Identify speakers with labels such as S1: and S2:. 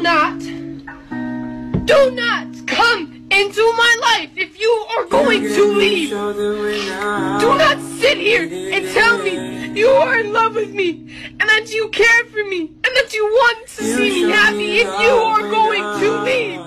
S1: not come into my life if you are going to leave. Do not sit here and tell me you are in love with me and that you care for me and that you want to see me happy if you are going to leave.